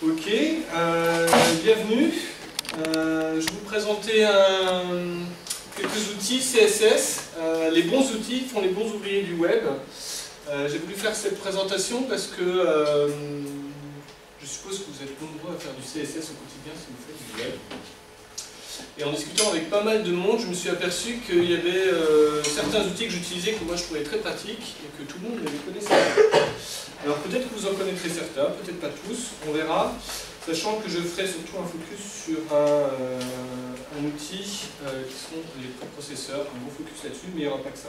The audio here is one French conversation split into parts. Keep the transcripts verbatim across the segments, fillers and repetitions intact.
Ok, euh, bienvenue. Euh, je vais vous présenter un, quelques outils C S S. Euh, les bons outils font les bons ouvriers du web. Euh, J'ai voulu faire cette présentation parce que euh, je suppose que vous êtes nombreux à faire du C S S au quotidien si vous faites du web. Et en discutant avec pas mal de monde, je me suis aperçu qu'il y avait euh, certains outils que j'utilisais que moi je trouvais très pratiques et que tout le monde ne les connaissait pas. Alors peut-être que vous en connaîtrez certains, peut-être pas tous, on verra, sachant que je ferai surtout un focus sur un, euh, un outil euh, qui sont les préprocesseurs, un gros focus là-dessus, mais il n'y aura pas que ça.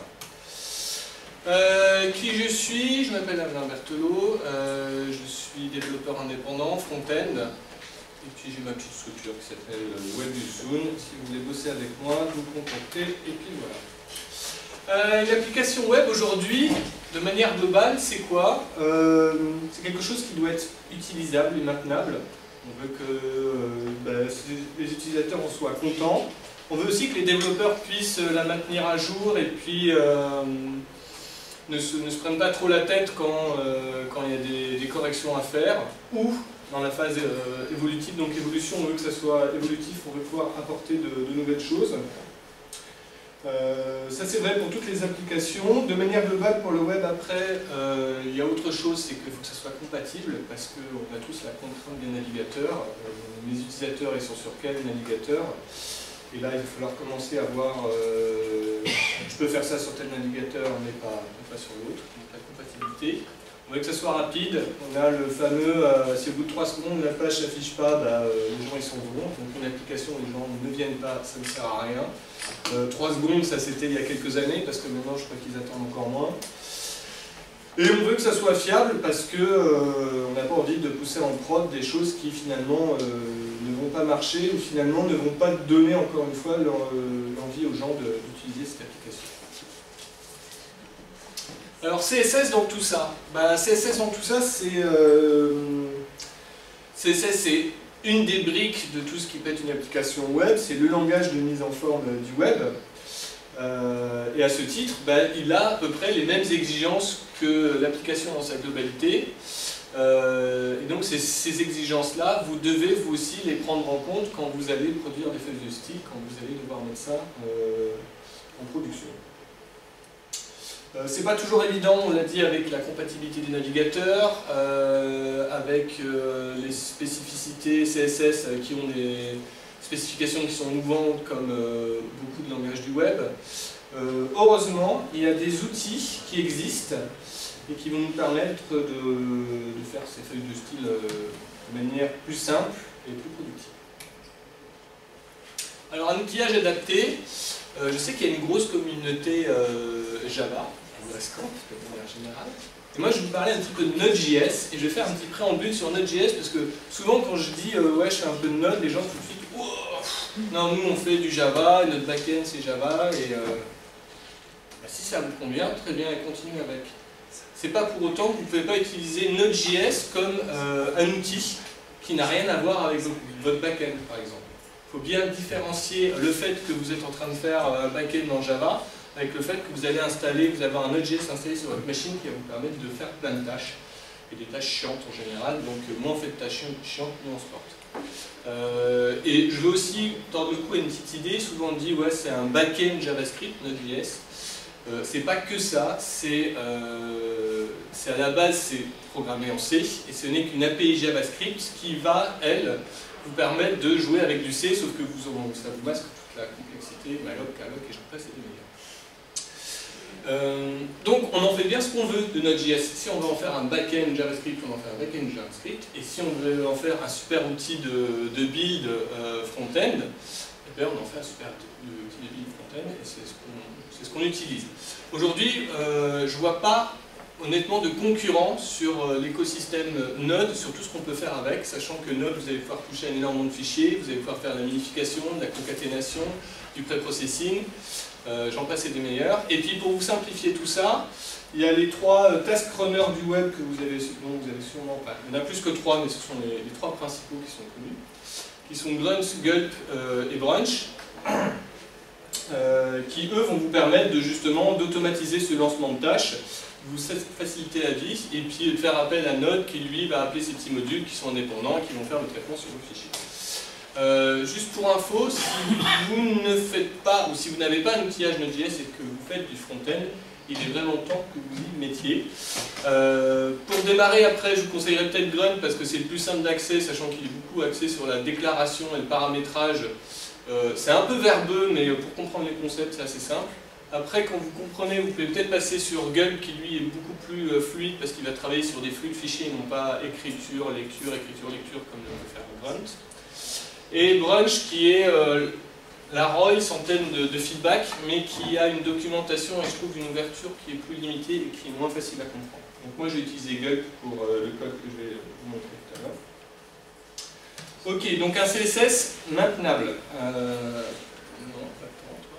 Euh, qui je suis? Je m'appelle Alain Berthelot, euh, je suis développeur indépendant, front-end, et puis j'ai ma petite structure qui s'appelle WebUsoon. Si vous voulez bosser avec moi, vous contactez, et puis voilà. Euh, L'application web aujourd'hui, de manière globale, c'est quoi? euh, C'est quelque chose qui doit être utilisable et maintenable. On veut que euh, bah, les utilisateurs en soient contents. On veut aussi que les développeurs puissent la maintenir à jour et puis euh, ne, se, ne se prennent pas trop la tête quand, euh, quand il y a des, des corrections à faire, ou dans la phase euh, évolutive. Donc évolution, on veut que ça soit évolutif, on veut pouvoir apporter de, de nouvelles choses. Euh, ça c'est vrai pour toutes les applications. De manière globale pour le web après, euh, il y a autre chose, c'est qu'il faut que ça soit compatible parce qu'on a tous la contrainte des navigateurs. Euh, les utilisateurs ils sont sur quel navigateur? Et là il va falloir commencer à voir, euh, je peux faire ça sur tel navigateur mais pas, pas sur l'autre, donc la compatibilité. On veut que ça soit rapide, on a le fameux, euh, si au bout de trois secondes la page ne s'affiche pas, bah, euh, les gens ils s'en vont, donc une application où les gens ne viennent pas, ça ne sert à rien. Euh, trois secondes, ça c'était il y a quelques années, parce que maintenant je crois qu'ils attendent encore moins. Et on veut que ça soit fiable, parce que euh, on n'a pas envie de pousser en prod des choses qui finalement euh, ne vont pas marcher, ou finalement ne vont pas donner encore une fois l'envie aux gens d'utiliser cette application. Alors C S S dans tout ça, bah, C S S dans tout ça, c'est euh, C S S c'est une des briques de tout ce qui peut être une application web, c'est le langage de mise en forme du web. Euh, et à ce titre, bah, il a à peu près les mêmes exigences que l'application dans sa globalité. Euh, et donc ces, ces exigences-là, vous devez vous aussi les prendre en compte quand vous allez produire des feuilles de style, quand vous allez devoir mettre ça euh, en production. Euh, c'est pas toujours évident, on l'a dit, avec la compatibilité des navigateurs, euh, avec euh, les spécificités C S S euh, qui ont des spécifications qui sont mouvantes comme euh, beaucoup de langages du web. Euh, heureusement, il y a des outils qui existent et qui vont nous permettre de, de faire ces feuilles de style euh, de manière plus simple et plus productive. Alors un outillage adapté, euh, je sais qu'il y a une grosse communauté euh, Java, de manière générale. Et moi je vais vous parler un petit peu de Node.js et je vais faire un petit préambule sur Node.js parce que souvent quand je dis euh, ouais je fais un peu de Node, les gens tout de suite oh, non nous on fait du Java et notre backend c'est Java et euh, bah, si ça vous convient, très bien et continuez avec. C'est pas pour autant que vous ne pouvez pas utiliser Node.js comme euh, un outil qui n'a rien à voir avec votre backend par exemple. Il faut bien différencier le fait que vous êtes en train de faire un backend en Java avec le fait que vous allez installer, vous avez un Node.js installé sur votre machine qui va vous permettre de faire plein de tâches, et des tâches chiantes en général, donc moins on fait de tâches chiantes, moins on se porte. Euh, et je veux aussi tordre le cou à une petite idée, souvent on dit ouais c'est un back-end JavaScript, Node.js. Euh, c'est pas que ça, c'est euh, à la base c'est programmé en C, et ce n'est qu'une A P I JavaScript qui va, elle, vous permettre de jouer avec du C, sauf que vous, ça vous masque toute la complexité, malloc, calloc, et j'en passe et des meilleurs. Euh, donc on en fait bien ce qu'on veut de Node.js. Si on veut en faire un back-end JavaScript, on en fait un back-end JavaScript. Et si on veut en faire un super outil de, de build euh, front-end, eh on en fait un super outil de build front-end et c'est ce qu'on ce qu'on utilise. Aujourd'hui, euh, je ne vois pas honnêtement de concurrent sur l'écosystème Node, sur tout ce qu'on peut faire avec, sachant que Node, vous allez pouvoir toucher à un énorme nombre de fichiers, vous allez pouvoir faire de la minification, de la concaténation, du pré-processing. Euh, J'en passe et des meilleurs. Et puis pour vous simplifier tout ça, il y a les trois euh, task runners du web que vous avez, dont vous avez sûrement pas. Il y en a plus que trois, mais ce sont les, les trois principaux qui sont connus, qui sont Grunt, Gulp euh, et Brunch, euh, qui eux vont vous permettre de justement d'automatiser ce lancement de tâches, vous faciliter la vie, et puis de faire appel à Node qui lui va appeler ces petits modules qui sont indépendants et qui vont faire le traitement sur vos fichiers. Euh, juste pour info, si vous ne faites pas, ou si vous n'avez pas un outillage Node.js et que vous faites du front-end, il est vraiment temps que vous y mettiez. Euh, pour démarrer après, je vous conseillerais peut-être Grunt parce que c'est le plus simple d'accès, sachant qu'il est beaucoup axé sur la déclaration et le paramétrage. Euh, c'est un peu verbeux, mais pour comprendre les concepts, c'est assez simple. Après, quand vous comprenez, vous pouvez peut-être passer sur Gulp, qui lui est beaucoup plus euh, fluide parce qu'il va travailler sur des flux de fichiers, non pas écriture, lecture, écriture, lecture, comme le peut faire Grunt. Et Brunch, qui est euh, la Royce en termes de, de feedback, mais qui a une documentation et je trouve une ouverture qui est plus limitée et qui est moins facile à comprendre. Donc moi, je vais utiliser Gulp pour euh, le code que je vais vous montrer tout à l'heure. Ok, donc un C S S maintenable. Euh, non, pas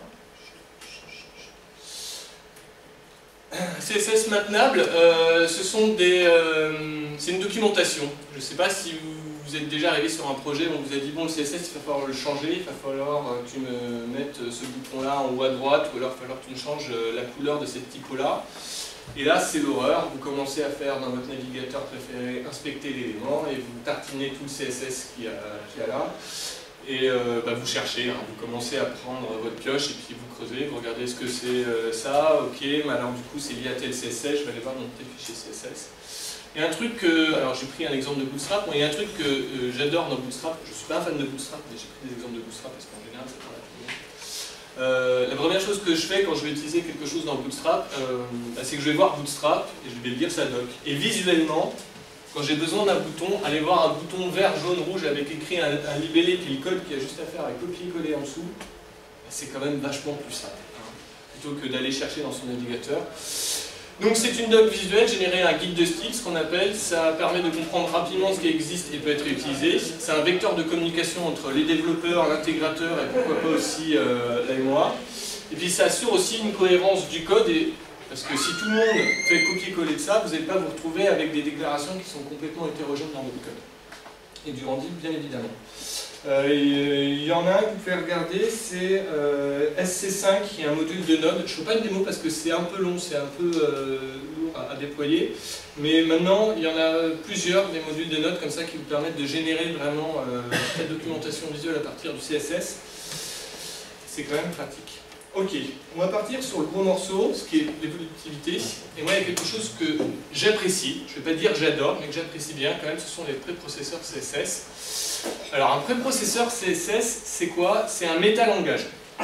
tant, toi. C S S maintenable, euh, ce sont des, euh, c'est une documentation. Je ne sais pas si vous, vous êtes déjà arrivé sur un projet où on vous a dit bon, le C S S, il va falloir le changer, il va falloir que tu me mettes ce bouton-là en haut à droite, ou alors il va falloir que tu me changes la couleur de cette typo-là. Et là, c'est l'horreur. Vous commencez à faire dans votre navigateur préféré inspecter l'élément et vous tartinez tout le C S S qu'il y, qu'il y a là. Et euh, bah, vous cherchez, hein. Vous commencez à prendre votre pioche et puis vous creusez, vous regardez ce que c'est euh, ça, ok, mais alors du coup c'est lié à tel C S S, je vais aller voir mon tel fichier C S S. Il y a un truc que, alors j'ai pris un exemple de Bootstrap, mais il y a un truc que euh, j'adore dans Bootstrap, je ne suis pas un fan de Bootstrap, mais j'ai pris des exemples de Bootstrap parce qu'en général ça parle à tout le monde. Euh, la première chose que je fais quand je vais utiliser quelque chose dans Bootstrap, euh, bah, c'est que je vais voir Bootstrap et je vais lire sa doc. Et visuellement, quand j'ai besoin d'un bouton, aller voir un bouton vert, jaune, rouge avec écrit un, un libellé puis le code qu'il y a juste à faire avec copier-coller en dessous, bah, c'est quand même vachement plus simple, hein, plutôt que d'aller chercher dans son navigateur. Donc c'est une doc visuelle, générer un guide de style, ce qu'on appelle, ça permet de comprendre rapidement ce qui existe et peut être réutilisé. C'est un vecteur de communication entre les développeurs, l'intégrateur et pourquoi pas aussi euh, l'A M O A. Et puis ça assure aussi une cohérence du code, et, parce que si tout le monde fait copier-coller de ça, vous n'allez pas vous retrouver avec des déclarations qui sont complètement hétérogènes dans votre code. Et du rendu, bien évidemment. Euh, il y en a un que vous pouvez regarder, c'est euh, S C cinq, qui est un module de Node. Je ne fais pas une démo parce que c'est un peu long, c'est un peu euh, lourd à, à déployer. Mais maintenant, il y en a plusieurs, des modules de Node comme ça, qui vous permettent de générer vraiment euh, la documentation visuelle à partir du C S S. C'est quand même pratique. Ok, on va partir sur le gros morceau, ce qui est l'évolutivité. Et moi, il y a quelque chose que j'apprécie, je ne vais pas dire j'adore, mais que j'apprécie bien quand même, ce sont les préprocesseurs C S S. Alors, un préprocesseur C S S, c'est quoi? C'est un métalangage.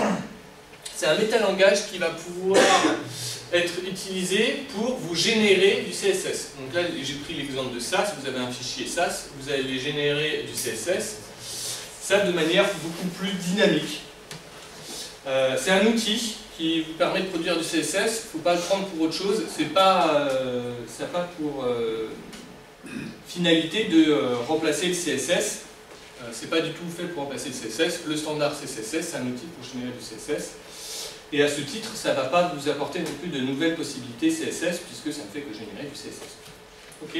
C'est un métalangage qui va pouvoir être utilisé pour vous générer du C S S. Donc là, j'ai pris l'exemple de Sass. Vous avez un fichier Sass, vous allez générer du C S S. Ça de manière beaucoup plus dynamique. Euh, c'est un outil qui vous permet de produire du C S S. Il ne faut pas le prendre pour autre chose. C'est pas, euh, ça n'a pas pour euh, finalité de euh, remplacer le C S S. Euh, c'est pas du tout fait pour remplacer le C S S. Le standard C S S, c'est un outil pour générer du C S S. Et à ce titre, ça ne va pas vous apporter non plus de nouvelles possibilités C S S, puisque ça ne fait que générer du C S S. Ok?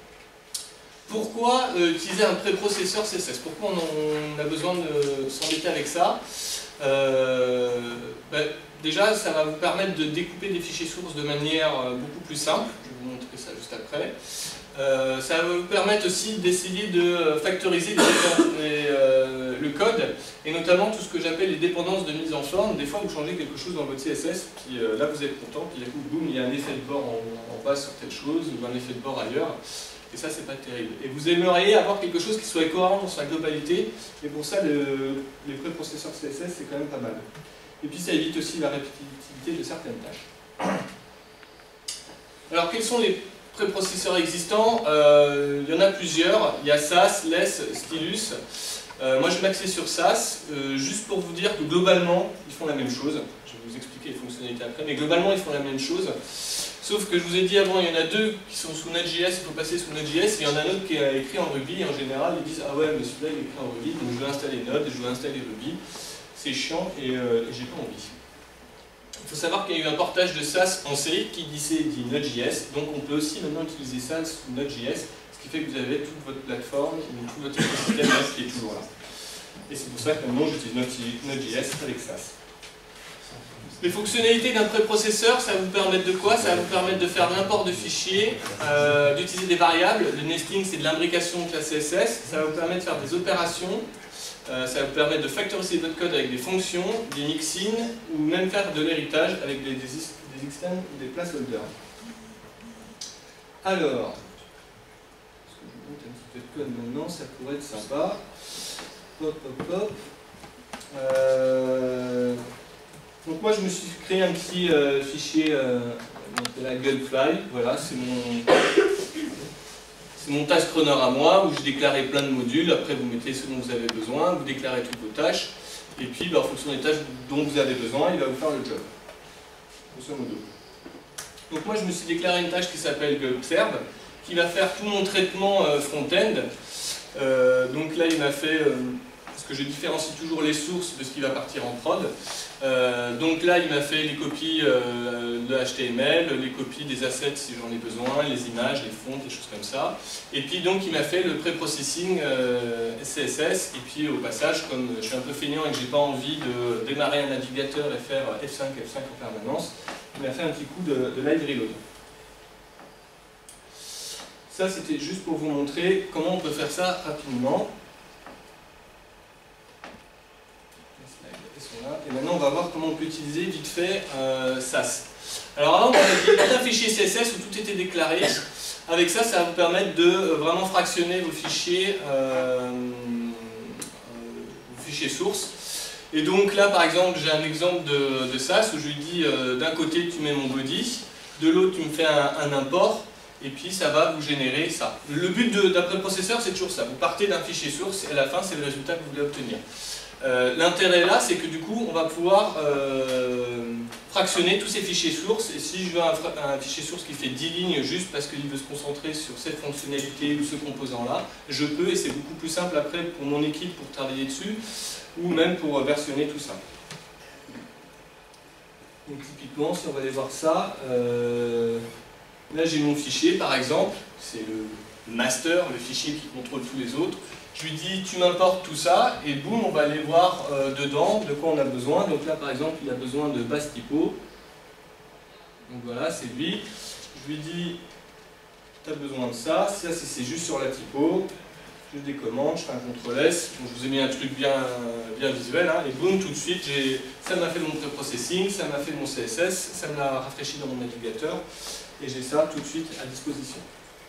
Pourquoi euh, utiliser un préprocesseur C S S? Pourquoi on, on a besoin de s'embêter avec ça? euh, ben, Déjà, ça va vous permettre de découper des fichiers sources de manière beaucoup plus simple. Je vais vous montrer ça juste après. Euh, ça va vous permettre aussi d'essayer de factoriser les, les, euh, le code, et notamment tout ce que j'appelle les dépendances de mise en forme. Des fois, vous changez quelque chose dans votre C S S, puis euh, là vous êtes content, puis d'un coup, boum, il y a un effet de bord en, en bas sur telle chose, ou un effet de bord ailleurs, et ça, c'est pas terrible. Et vous aimeriez avoir quelque chose qui soit cohérent dans sa globalité, et pour ça, le, les préprocesseurs C S S, c'est quand même pas mal. Et puis, ça évite aussi la répétitivité de certaines tâches. Alors, quels sont les préprocesseurs existants? euh, Il y en a plusieurs. Il y a Sass, Less, Stylus. Euh, moi, je vais m'axer sur Sass, euh, juste pour vous dire que globalement, ils font la même chose. Je vais vous expliquer les fonctionnalités après, mais globalement, ils font la même chose. Sauf que je vous ai dit avant, il y en a deux qui sont sous Node.js, il faut passer sous Node.js, et il y en a un autre qui est écrit en Ruby, et en général, ils disent « Ah ouais, mais celui-là, il est écrit en Ruby, donc je vais installer Node, et je vais installer Ruby. » C'est chiant, et, euh, et j'ai pas envie. Il faut savoir qu'il y a eu un portage de Sass en C, qui dit C dit Node.js, donc on peut aussi maintenant utiliser Sass sous Node.js, ce qui fait que vous avez toute votre plateforme, ou tout votre écosystème qui est toujours là. Et c'est pour ça que maintenant j'utilise Node.js avec Sass. Les fonctionnalités d'un préprocesseur, ça va vous permettre de quoi? Ça va vous permettre de faire l'import de fichiers, euh, d'utiliser des variables. Le nesting, c'est de l'imbrication de classe C S S. Ça va vous permettre de faire des opérations. Euh, ça va vous permettre de factoriser votre code avec des fonctions, des mixins, ou même faire de l'héritage avec des, des, des extends ou des placeholders. Alors, est-ce que je vous montre un petit peu de code maintenant? Ça pourrait être sympa. Hop, hop, hop. Euh, donc moi, je me suis créé un petit euh, fichier, euh, la Gunfly. Voilà, c'est mon... C'est mon task runner à moi, où je déclarais plein de modules. Après, vous mettez ce dont vous avez besoin, vous déclarez toutes vos tâches, et puis bah, en fonction des tâches dont vous avez besoin, il va vous faire le job. Grosso modo. Donc moi, je me suis déclaré une tâche qui s'appelle Observe, qui va faire tout mon traitement euh, front-end. Euh, donc là, il m'a fait... Euh, parce que je différencie toujours les sources de ce qui va partir en prod. Euh, donc là, il m'a fait les copies euh, de H T M L, les copies des assets si j'en ai besoin, les images, les fonts, des choses comme ça. Et puis donc, il m'a fait le pré-processing euh, C S S. Et puis au passage, comme je suis un peu feignant et que j'ai pas envie de démarrer un navigateur et faire F cinq, F cinq en permanence, il m'a fait un petit coup de, de live reload. Ça, c'était juste pour vous montrer comment on peut faire ça rapidement. Et maintenant, on va voir comment on peut utiliser vite fait euh, S A S. Alors avant, on avait un fichier C S S où tout était déclaré. Avec ça, ça va vous permettre de vraiment fractionner vos fichiers, euh, vos fichiers sources. Et donc là, par exemple, j'ai un exemple de, de S A S où je lui dis euh, d'un côté, tu mets mon body, de l'autre, tu me fais un, un import, et puis ça va vous générer ça. Le but d'un préprocesseur, c'est toujours ça. Vous partez d'un fichier source et à la fin, c'est le résultat que vous voulez obtenir. Euh, L'intérêt là, c'est que du coup, on va pouvoir euh, fractionner tous ces fichiers sources. Et si je veux un, un fichier source qui fait dix lignes juste parce qu'il veut se concentrer sur cette fonctionnalité ou ce composant-là, je peux, et c'est beaucoup plus simple après pour mon équipe pour travailler dessus, ou même pour versionner tout ça. Donc typiquement, si on va aller voir ça, euh, là j'ai mon fichier par exemple, c'est le master, le fichier qui contrôle tous les autres. Je lui dis, tu m'importes tout ça, et boum, on va aller voir euh, dedans de quoi on a besoin. Donc là, par exemple, il a besoin de base typo. Donc voilà, c'est lui. Je lui dis, tu as besoin de ça. Ça, c'est juste sur la typo. Je décommande, je fais un contrôle S. Donc, je vous ai mis un truc bien, bien visuel. Hein, et boum, tout de suite, ça m'a fait mon pré-processing, ça m'a fait mon C S S, ça me l'a rafraîchi dans mon navigateur. Et j'ai ça tout de suite à disposition.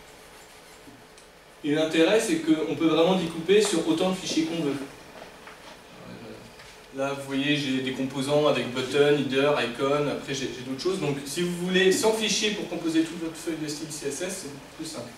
Et l'intérêt, c'est qu'on peut vraiment découper sur autant de fichiers qu'on veut. Là, vous voyez, j'ai des composants avec button, header, icon, après j'ai d'autres choses. Donc, si vous voulez cent fichiers pour composer toute votre feuille de style C S S, c'est beaucoup plus simple.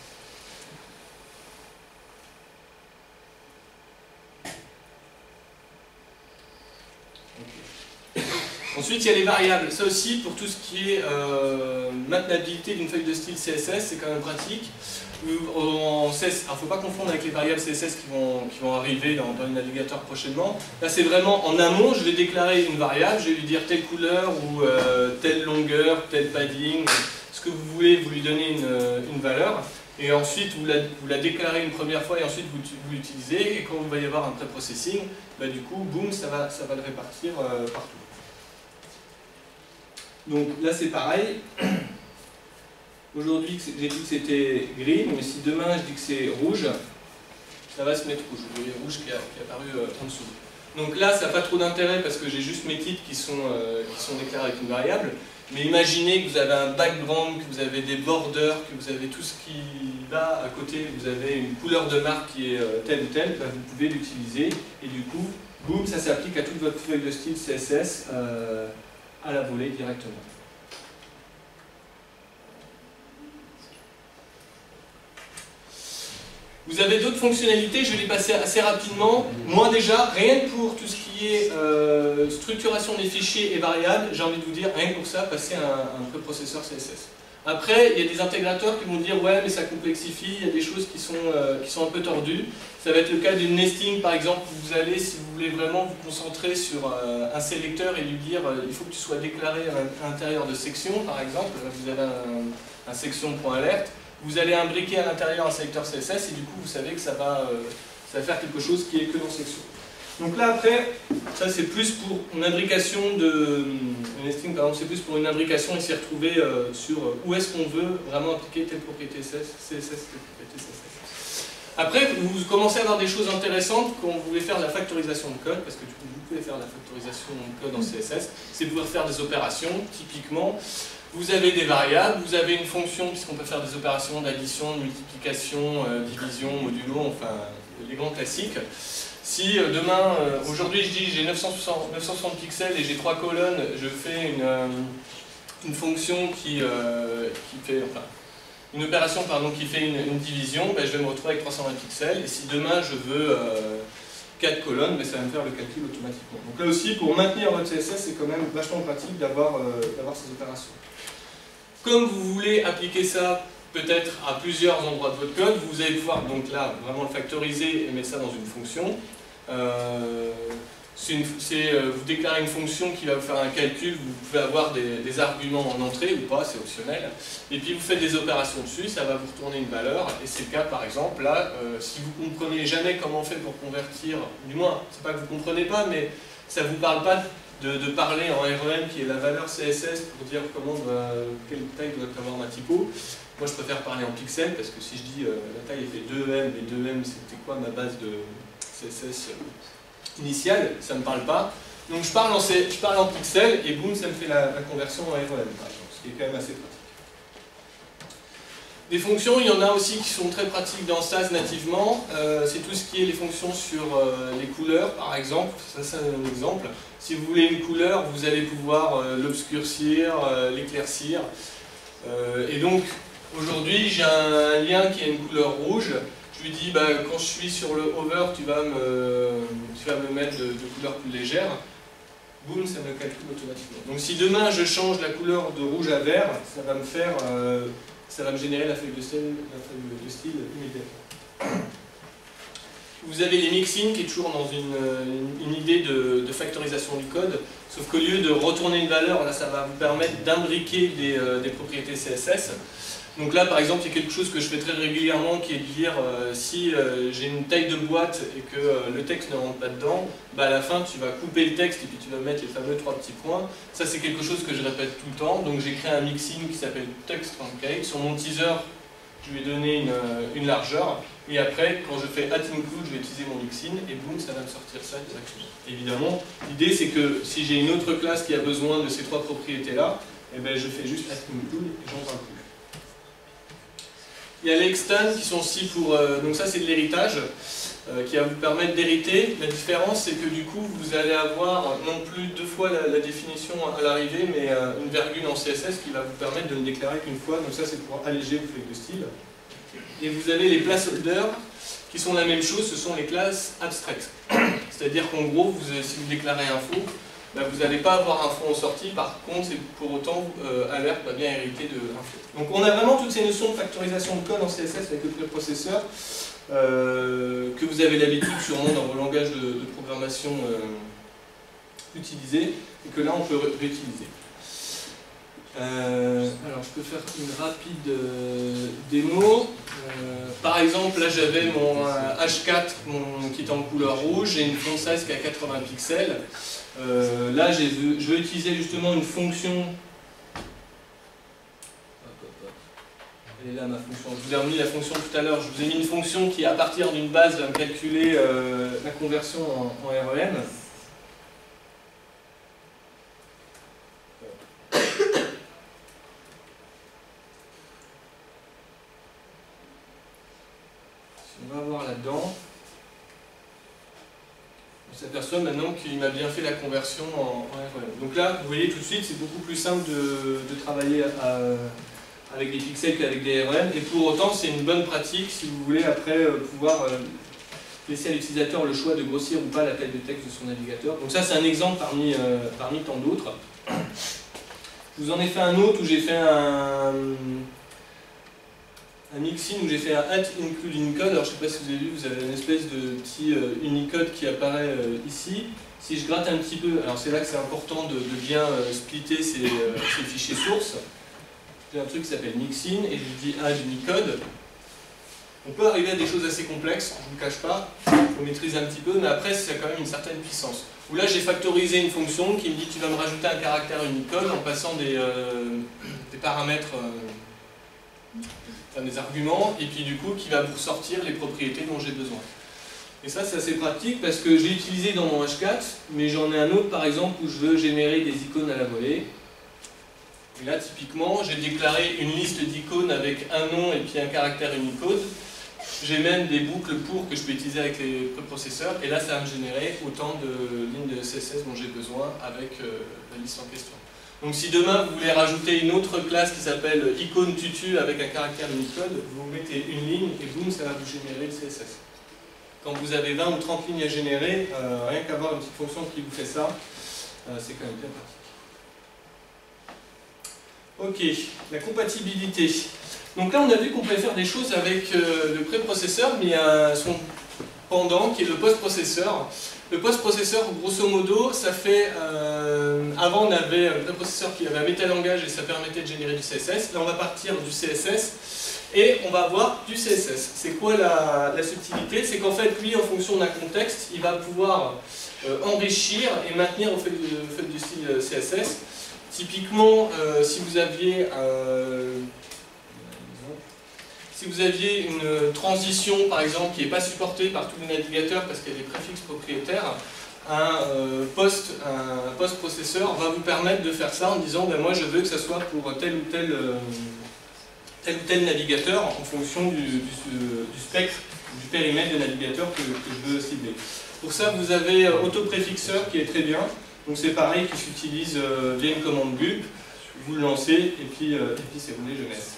Okay. Ensuite, il y a les variables. Ça aussi, pour tout ce qui est euh, maintenabilité d'une feuille de style C S S, c'est quand même pratique. En C S S, alors il ne faut pas confondre avec les variables C S S qui vont, qui vont arriver dans, dans le navigateur prochainement. Là, c'est vraiment en amont, je vais déclarer une variable, je vais lui dire telle couleur ou euh, telle longueur, tel padding, ce que vous voulez, vous lui donnez une, une valeur. Et ensuite, vous la, vous la déclarez une première fois et ensuite vous, vous l'utilisez. Et quand il va y avoir un pré-processing, bah, du coup, boum, ça va, ça va le répartir euh, partout. Donc là, c'est pareil. Aujourd'hui, j'ai dit que c'était gris, mais si demain je dis que c'est rouge, ça va se mettre rouge. Vous voyez, rouge qui, a, qui est apparu euh, en dessous. Donc là, ça n'a pas trop d'intérêt parce que j'ai juste mes types qui sont, euh, qui sont déclarés avec une variable. Mais imaginez que vous avez un background, que vous avez des borders, que vous avez tout ce qui va à côté, que vous avez une couleur de marque qui est euh, telle ou telle, bah, vous pouvez l'utiliser. Et du coup, boum, ça s'applique à toute votre feuille de style C S S euh, à la volée directement. Vous avez d'autres fonctionnalités, je vais les passer assez rapidement. Moi déjà, rien que pour tout ce qui est euh, structuration des fichiers et variables, j'ai envie de vous dire, rien que pour ça, passer un, un préprocesseur C S S. Après, il y a des intégrateurs qui vont dire, ouais, mais ça complexifie, il y a des choses qui sont, euh, qui sont un peu tordues. Ça va être le cas d'une nesting, par exemple, où vous allez, si vous voulez vraiment vous concentrer sur euh, un sélecteur et lui dire, euh, il faut que tu sois déclaré à l'intérieur de section, par exemple, vous avez un, un section.alert. Vous allez imbriquer à l'intérieur un sélecteur C S S et du coup vous savez que ça va, euh, ça va faire quelque chose qui est que dans section. Donc là après, ça c'est plus pour une imbrication de nesting, par exemple, c'est plus pour une imbrication et s'y retrouver euh, sur où est-ce qu'on veut vraiment appliquer telle propriété C S S, telle propriété C S S. Après, vous commencez à avoir des choses intéressantes quand vous voulez faire de la factorisation de code, parce que vous pouvez faire de la factorisation de code en C S S, c'est pouvoir faire des opérations, typiquement. Vous avez des variables, vous avez une fonction, puisqu'on peut faire des opérations d'addition, de multiplication, euh, division, modulo, enfin les grands classiques. Si euh, demain, euh, aujourd'hui je dis j'ai neuf cent soixante pixels et j'ai trois colonnes, je fais une, euh, une fonction qui, euh, qui fait, enfin, une opération pardon, qui fait une, une division, ben, je vais me retrouver avec trois cent vingt pixels. Et si demain je veux euh, quatre colonnes, ben, ça va me faire le calcul automatiquement. Donc là aussi, pour maintenir votre C S S, c'est quand même vachement pratique d'avoir euh, d'avoir ces opérations. Comme vous voulez appliquer ça peut-être à plusieurs endroits de votre code, vous allez pouvoir donc là vraiment le factoriser et mettre ça dans une fonction. Euh, une, euh, vous déclarez une fonction qui va vous faire un calcul, vous pouvez avoir des, des arguments en entrée ou pas, c'est optionnel. Et puis vous faites des opérations dessus, ça va vous retourner une valeur. Et c'est le cas par exemple là, euh, si vous ne comprenez jamais comment on fait pour convertir, du moins, c'est pas que vous ne comprenez pas, mais ça ne vous parle pas De, de parler en R E M qui est la valeur C S S pour dire comment doit, quelle taille doit avoir ma typo. Moi je préfère parler en pixels parce que si je dis euh, la taille est fait deux M et deux M c'était quoi ma base de C S S initiale, ça ne me parle pas. Donc je parle en, C, je parle en pixels et boum ça me fait la, la conversion en R E M par exemple, ce qui est quand même assez pratique. Des fonctions, il y en a aussi qui sont très pratiques dans S A S nativement. Euh, c'est tout ce qui est les fonctions sur euh, les couleurs, par exemple. Ça, c'est un exemple. Si vous voulez une couleur, vous allez pouvoir euh, l'obscurcir, euh, l'éclaircir. Euh, et donc, aujourd'hui, j'ai un, un lien qui a une couleur rouge. Je lui dis, bah, quand je suis sur le hover, tu vas me, tu vas me mettre de, de couleurs plus légères. Boum, ça me calcule automatiquement. Donc, si demain, je change la couleur de rouge à vert, ça va me faire... Euh, ça va me générer la feuille de style, la feuille de style immédiatement. Vous avez les mixins qui est toujours dans une, une, une idée de, de factorisation du code, sauf qu'au lieu de retourner une valeur, là ça va vous permettre d'imbriquer des, euh, des propriétés C S S. Donc là par exemple il y a quelque chose que je fais très régulièrement qui est de dire euh, si euh, j'ai une taille de boîte et que euh, le texte ne rentre pas dedans, bah à la fin tu vas couper le texte et puis tu vas mettre les fameux trois petits points. Ça c'est quelque chose que je répète tout le temps, donc j'ai créé un mixin qui s'appelle TextTruncate. Sur mon teaser je lui ai donné une, une largeur et après quand je fais add include je vais utiliser mon mixin et boum ça va me sortir ça directement. Évidemment l'idée c'est que si j'ai une autre classe qui a besoin de ces trois propriétés là, et ben, je fais juste add include et j'en parle plus. Il y a les extends qui sont aussi pour... Euh, donc ça c'est de l'héritage, euh, qui va vous permettre d'hériter. La différence c'est que du coup vous allez avoir non plus deux fois la, la définition à l'arrivée, mais euh, une virgule en C S S qui va vous permettre de ne déclarer qu'une fois. Donc ça c'est pour alléger vos feuilles de style. Et vous avez les placeholders qui sont la même chose, ce sont les classes abstraites. C'est-à-dire qu'en gros, vous, si vous déclarez info, ben vous n'allez pas avoir info en sortie, par contre, c'est pour autant euh, alerte va bien hériter de info. Donc on a vraiment toutes ces notions de factorisation de code en C S S avec le préprocesseur euh, que vous avez l'habitude sûrement dans vos langages de, de programmation euh, utilisés et que là on peut ré réutiliser. Euh, alors je peux faire une rapide euh, démo. Euh, par exemple, là j'avais mon euh, H quatre mon, qui est en couleur rouge et une font size qui a quatre-vingts pixels. Euh, là je veux utiliser justement une fonction. Elle est là ma fonction. Je vous ai remis la fonction tout à l'heure. Je vous ai mis une fonction qui à partir d'une base va me calculer euh, la conversion en, en R E M. On va voir là-dedans. On s'aperçoit maintenant qu'il m'a bien fait la conversion en, en R E M. Donc là, vous voyez tout de suite, c'est beaucoup plus simple de, de travailler à, avec des pixels qu'avec des R E M. Et pour autant, c'est une bonne pratique si vous voulez après euh, pouvoir euh, laisser à l'utilisateur le choix de grossir ou pas la taille de texte de son navigateur. Donc ça, c'est un exemple parmi, euh, parmi tant d'autres. Je vous en ai fait un autre où j'ai fait un... un mixin où j'ai fait un add include Unicode. Alors je ne sais pas si vous avez vu, vous avez une espèce de petit euh, Unicode qui apparaît euh, ici. Si je gratte un petit peu, alors c'est là que c'est important de, de bien euh, splitter ces, euh, ces fichiers sources. J'ai un truc qui s'appelle mixin et je dis add Unicode. On peut arriver à des choses assez complexes, je ne vous le cache pas, il faut maîtriser un petit peu, mais après c'est quand même une certaine puissance. Où là j'ai factorisé une fonction qui me dit tu vas me rajouter un caractère Unicode en passant des, euh, des paramètres, euh, enfin des arguments, et puis du coup qui va vous ressortir les propriétés dont j'ai besoin. Et ça c'est assez pratique parce que je l'ai utilisé dans mon H quatre, mais j'en ai un autre par exemple où je veux générer des icônes à la volée. Et là typiquement j'ai déclaré une liste d'icônes avec un nom et puis un caractère Unicode. J'ai même des boucles pour que je peux utiliser avec les préprocesseurs, et là ça va me générer autant de lignes de C S S dont j'ai besoin avec euh, la liste en question. Donc si demain vous voulez rajouter une autre classe qui s'appelle icône tutu avec un caractère Unicode, vous mettez une ligne et boum, ça va vous générer le C S S. Quand vous avez vingt ou trente lignes à générer, euh, rien qu'avoir une petite fonction qui vous fait ça, euh, c'est quand même bien pratique. Ok, la compatibilité. Donc là on a vu qu'on pouvait faire des choses avec euh, le préprocesseur, mais il y a son pendant qui est le post-processeur. Le post-processeur, grosso modo, ça fait... Euh, avant on avait un préprocesseur qui avait un métalangage et ça permettait de générer du C S S. Là on va partir du C S S et on va avoir du C S S. C'est quoi la, la subtilité? C'est qu'en fait lui, en fonction d'un contexte, il va pouvoir euh, enrichir et maintenir au fait, au fait du style C S S. Typiquement, euh, si vous aviez... Euh, Si vous aviez une transition, par exemple, qui n'est pas supportée par tous les navigateurs parce qu'il y a des préfixes propriétaires, un euh, post, un post-processeur va vous permettre de faire ça en disant ben, moi je veux que ça soit pour tel ou tel, euh, tel, ou tel navigateur en fonction du, du, du spectre, du périmètre de navigateur que, que je veux cibler. Pour ça, vous avez euh, autopréfixeur qui est très bien. Donc c'est pareil qui s'utilise euh, via une commande gulp. Vous le lancez et puis, euh, et puis c'est roulé jeunesse.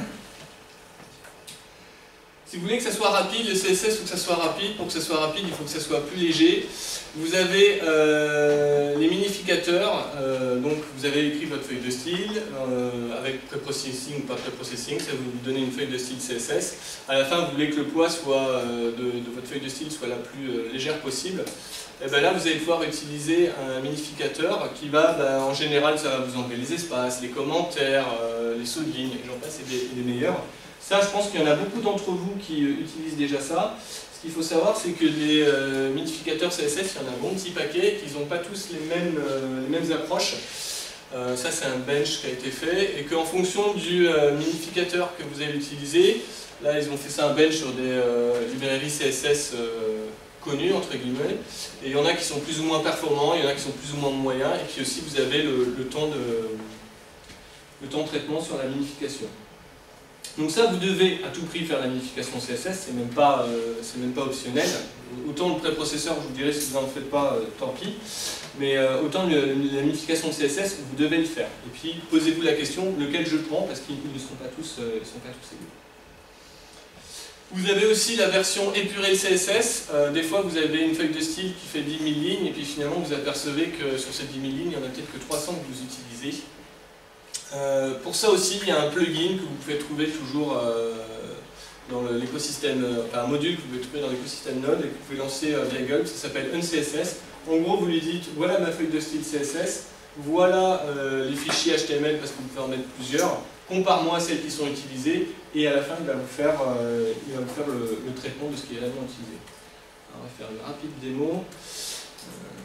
Si vous voulez que ça soit rapide, le C S S, il faut que ça soit rapide. Pour que ça soit rapide, il faut que ça soit plus léger. Vous avez euh, les minificateurs. Euh, donc, vous avez écrit votre feuille de style euh, avec preprocessing ou pas preprocessing. Ça va vous donner une feuille de style C S S. À la fin, vous voulez que le poids soit, euh, de, de votre feuille de style soit la plus euh, légère possible. Et ben là, vous allez pouvoir utiliser un minificateur qui va, ben, en général, ça va vous enlever les espaces, les commentaires, euh, les sauts de ligne. J'en passe, c'est des, des meilleurs. Ça, je pense qu'il y en a beaucoup d'entre vous qui euh, utilisent déjà ça. Ce qu'il faut savoir, c'est que les euh, minificateurs C S S, il y en a un bon petit paquet, qu'ils n'ont pas tous les mêmes, euh, les mêmes approches. Euh, ça, c'est un bench qui a été fait, et qu'en fonction du euh, minificateur que vous allez utiliser, là, ils ont fait ça un bench sur des euh, librairies C S S euh, connues, entre guillemets, et il y en a qui sont plus ou moins performants, il y en a qui sont plus ou moins moyens, et puis aussi, vous avez le, le, temps, de, le temps de traitement sur la minification. Donc ça, vous devez à tout prix faire la minification C S S, c'est même pas, euh, c'est même pas optionnel. Autant le préprocesseur, je vous dirais, si vous n'en faites pas, euh, tant pis. Mais euh, autant le, la minification C S S, vous devez le faire. Et puis, posez-vous la question, lequel je prends, parce qu'ils ne sont pas tous, euh, ils sont pas tous égaux. Vous avez aussi la version épurée C S S. Euh, des fois, vous avez une feuille de style qui fait dix mille lignes, et puis finalement, vous apercevez que sur ces dix mille lignes, il n'y en a peut-être que trois cents que vous utilisez. Euh, pour ça aussi, il y a un plugin que vous pouvez trouver toujours euh, dans l'écosystème, enfin un module que vous pouvez trouver dans l'écosystème Node et que vous pouvez lancer euh, via Gulp, ça s'appelle UnCSS. En gros, vous lui dites, voilà ma feuille de style C S S, voilà euh, les fichiers H T M L parce que vous pouvez en mettre plusieurs, compare-moi celles qui sont utilisées, et à la fin, il va vous faire, euh, il va vous faire le, le traitement de ce qui est réellement utilisé. Alors, on va faire une rapide démo. Euh,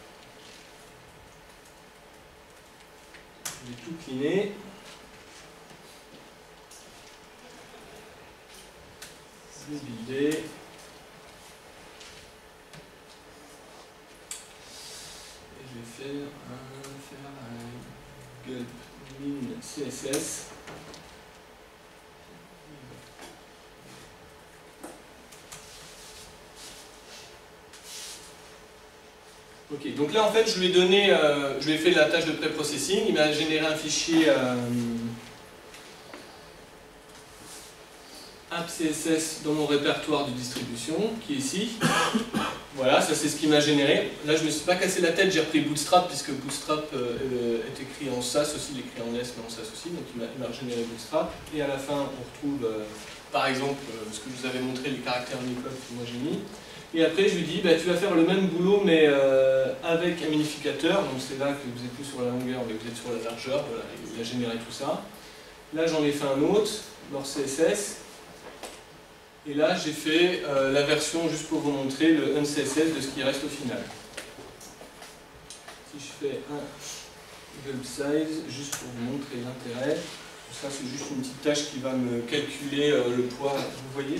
Je vais tout cleaner. Je vais builder. Et je vais faire un, faire un gulp min C S S. Ok, donc là en fait je lui ai donné, euh, je lui ai fait la tâche de pré-processing, il m'a généré un fichier euh, app C S S dans mon répertoire de distribution, qui est ici. Voilà, ça c'est ce qui m'a généré. Là je ne me suis pas cassé la tête, j'ai repris Bootstrap, puisque Bootstrap euh, est écrit en S A S aussi, il est écrit en S mais en S A S aussi, donc il m'a généré Bootstrap. Et à la fin on retrouve euh, par exemple euh, ce que je vous avais montré, les caractères Unicode que moi j'ai mis. Et après, je lui dis, bah, tu vas faire le même boulot, mais euh, avec un minificateur. Donc c'est là que vous n'êtes plus sur la longueur, mais vous êtes sur la largeur. Voilà, il a généré tout ça. Là, j'en ai fait un autre, leur C S S. Et là, j'ai fait euh, la version juste pour vous montrer le un C S S de ce qui reste au final. Si je fais un Google Size, juste pour vous montrer l'intérêt, ça c'est juste une petite tâche qui va me calculer euh, le poids. Vous voyez?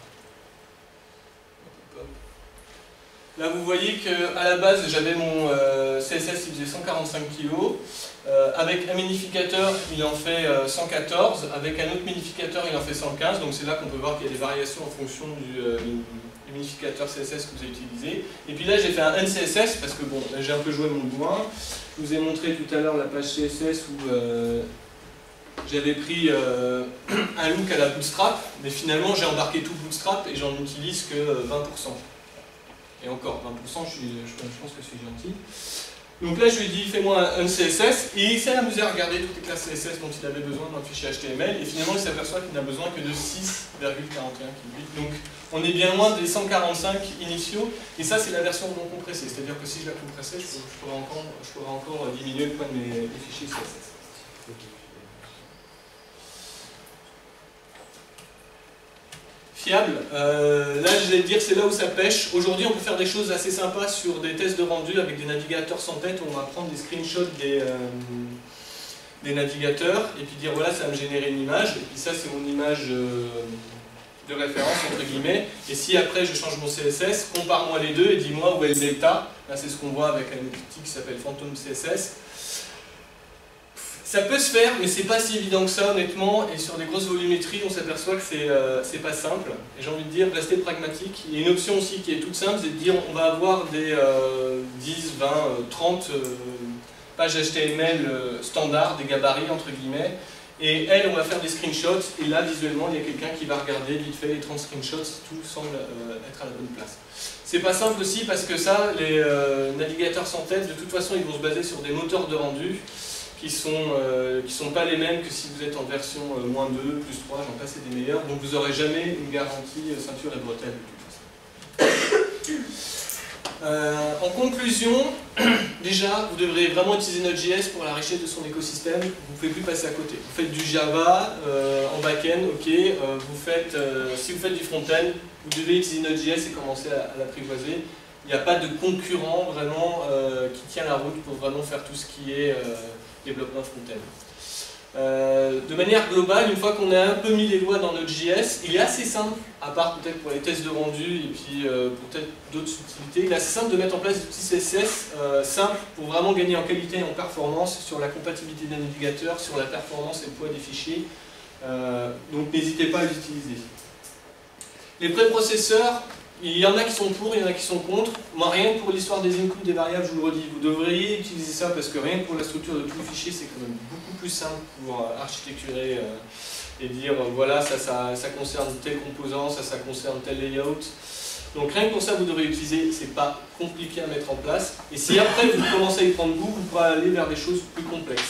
Là, vous voyez qu'à la base, j'avais mon euh, C S S, il faisait cent quarante-cinq kilos. Euh, avec un minificateur, il en fait euh, cent quatorze. Avec un autre minificateur, il en fait cent quinze. Donc c'est là qu'on peut voir qu'il y a des variations en fonction du, euh, du minificateur C S S que vous avez utilisé. Et puis là, j'ai fait un un C S S parce que bon, j'ai un peu joué mon doigt. Je vous ai montré tout à l'heure la page C S S où euh, j'avais pris euh, un look à la Bootstrap. Mais finalement, j'ai embarqué tout Bootstrap et j'en utilise que vingt pour cent. Et encore, vingt pour cent, je, suis, je, je pense que je suis gentil. Donc là, je lui ai dit, fais-moi un, un C S S, et il s'est amusé à regarder toutes les classes C S S dont il avait besoin dans le fichier H T M L, et finalement, il s'aperçoit qu'il n'a besoin que de six virgule quarante et un kilobits. Donc, on est bien loin des cent quarante-cinq initiaux, et ça, c'est la version non compressée. C'est-à-dire que si je la compressais, je, je, pourrais encore, je pourrais encore diminuer le poids de mes, mes fichiers C S S. Fiable, euh, là je vais te dire c'est là où ça pêche. Aujourd'hui on peut faire des choses assez sympas sur des tests de rendu avec des navigateurs sans tête où on va prendre des screenshots des, euh, des navigateurs et puis dire voilà ça va me générer une image et puis ça c'est mon image euh, de référence entre guillemets et si après je change mon C S S, compare-moi les deux et dis-moi où est le delta. Là c'est ce qu'on voit avec un outil qui s'appelle Phantom C S S. Ça peut se faire, mais c'est pas si évident que ça, honnêtement, et sur des grosses volumétries, on s'aperçoit que c'est euh, pas simple. Et j'ai envie de dire, restez pragmatique. Il y a une option aussi qui est toute simple, c'est de dire on va avoir des euh, dix, vingt, trente euh, pages H T M L euh, standards, des gabarits, entre guillemets, et elle, on va faire des screenshots, et là, visuellement, il y a quelqu'un qui va regarder vite fait les trente screenshots, tout semble euh, être à la bonne place. C'est pas simple aussi, parce que ça, les euh, navigateurs sans tête, de toute façon, ils vont se baser sur des moteurs de rendu, qui sont, euh, qui sont pas les mêmes que si vous êtes en version euh, moins deux, plus trois, j'en passe et des meilleurs, donc vous n'aurez jamais une garantie euh, ceinture et bretelle de toute façon. Euh, en conclusion, déjà, vous devrez vraiment utiliser Node.js pour la richesse de son écosystème, vous ne pouvez plus passer à côté. Vous faites du Java euh, en back-end, ok, euh, vous faites, euh, si vous faites du front-end, vous devez utiliser Node.js et commencer à, à l'apprivoiser. Il n'y a pas de concurrent vraiment euh, qui tient la route pour vraiment faire tout ce qui est euh, développement front-end. Euh, de manière globale, une fois qu'on a un peu mis les doigts dans Node.js, il est assez simple, à part peut-être pour les tests de rendu et puis euh, pour peut-être d'autres subtilités, il est assez simple de mettre en place des petits C S S euh, simples pour vraiment gagner en qualité et en performance sur la compatibilité des navigateurs, sur la performance et le poids des fichiers. Euh, donc n'hésitez pas à les utiliser. Les préprocesseurs, il y en a qui sont pour, il y en a qui sont contre. Moi, rien que pour l'histoire des inputs, des variables, je vous le redis, vous devriez utiliser ça parce que rien que pour la structure de tout le fichier, c'est quand même beaucoup plus simple pour euh, architecturer euh, et dire euh, voilà, ça, ça, ça concerne tel composant, ça, ça concerne tel layout. Donc rien que pour ça, vous devrez utiliser, c'est pas compliqué à mettre en place. Et si après vous commencez à y prendre goût, vous pourrez aller vers des choses plus complexes.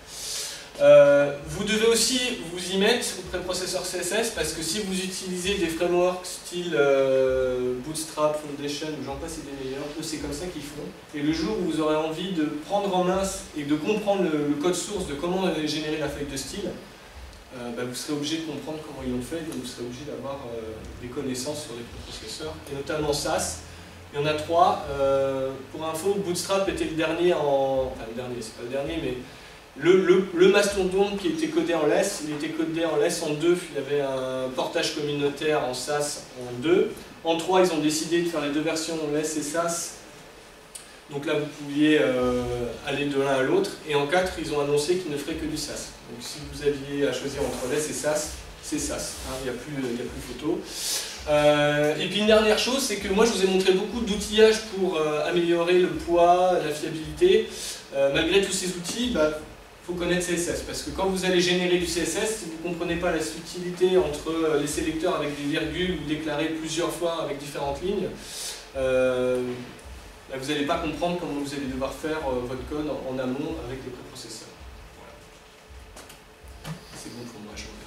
Euh, vous devez aussi vous y mettre au préprocesseur C S S parce que si vous utilisez des frameworks style euh, Bootstrap, Foundation, j'en passe et des meilleurs, eux c'est comme ça qu'ils font. Et le jour où vous aurez envie de prendre en main et de comprendre le, le code source de comment générer la feuille de style, euh, bah, vous serez obligé de comprendre comment ils l'ont fait, donc vous serez obligé d'avoir euh, des connaissances sur les préprocesseurs, et notamment Sass. Il y en a trois. Euh, pour info, Bootstrap était le dernier en... Enfin le dernier, c'est pas le dernier, mais Le, le, le mastodonte qui était codé en less, il était codé en less en deux, il y avait un portage communautaire en Sass en deux. En trois, ils ont décidé de faire les deux versions en less et Sass. Donc là, vous pouviez euh, aller de l'un à l'autre. Et en quatre, ils ont annoncé qu'ils ne feraient que du Sass. Donc si vous aviez à choisir entre less et Sass, c'est Sass. Hein, il n'y a plus, il n'y a plus photo. Euh, et puis une dernière chose, c'est que moi je vous ai montré beaucoup d'outillages pour euh, améliorer le poids, la fiabilité. Euh, malgré tous ces outils, bah, il faut connaître C S S, parce que quand vous allez générer du C S S, si vous ne comprenez pas la subtilité entre les sélecteurs avec des virgules ou déclarés plusieurs fois avec différentes lignes, euh, bah vous n'allez pas comprendre comment vous allez devoir faire euh, votre code en, en amont avec les préprocesseurs. Voilà. C'est bon pour moi, je